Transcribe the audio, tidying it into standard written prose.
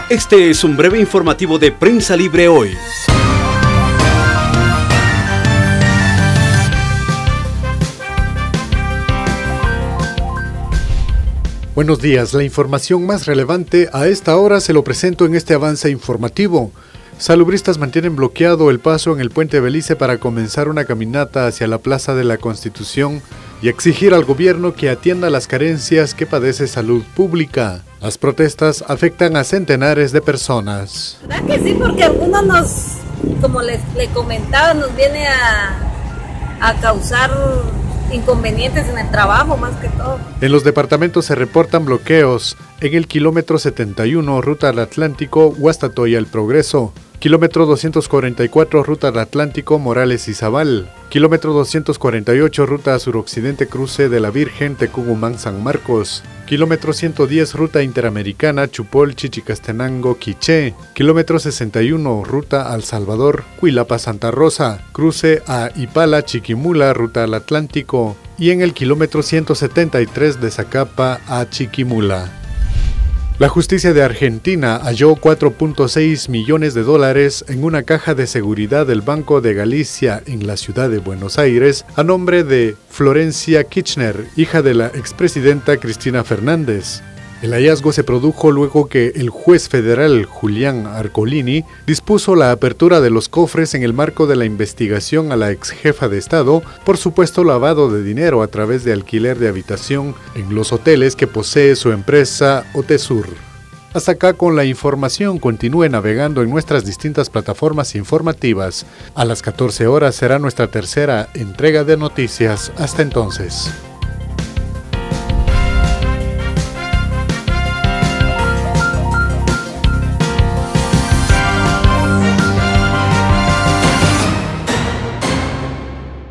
Este es un breve informativo de Prensa Libre Hoy. Buenos días, la información más relevante a esta hora se lo presento en este avance informativo. Salubristas mantienen bloqueado el paso en el puente Belice para comenzar una caminata hacia la Plaza de la Constitución y exigir al gobierno que atienda las carencias que padece salud pública. Las protestas afectan a centenares de personas. ¿Verdad que sí? Porque algunos como le comentaba, nos viene a causar inconvenientes en el trabajo más que todo. En los departamentos se reportan bloqueos en el kilómetro 71, ruta al Atlántico, Guastatoya El Progreso, kilómetro 244, ruta al Atlántico, Morales Izabal, kilómetro 248, ruta suroccidente, cruce de la Virgen, Tecugumán, San Marcos, kilómetro 110, ruta interamericana, Chupol, Chichicastenango, Quiché, kilómetro 61, ruta al Salvador, Cuilapa, Santa Rosa, cruce a Ipala, Chiquimula, ruta al Atlántico, y en el kilómetro 173 de Zacapa a Chiquimula. La justicia de Argentina halló $4.6 millones en una caja de seguridad del Banco de Galicia en la ciudad de Buenos Aires a nombre de Florencia Kirchner, hija de la expresidenta Cristina Fernández. El hallazgo se produjo luego que el juez federal Julián Arcolini dispuso la apertura de los cofres en el marco de la investigación a la exjefa de Estado por supuesto lavado de dinero a través de alquiler de habitación en los hoteles que posee su empresa Otesur. Hasta acá con la información, continúe navegando en nuestras distintas plataformas informativas. A las 14 horas será nuestra tercera entrega de noticias. Hasta entonces.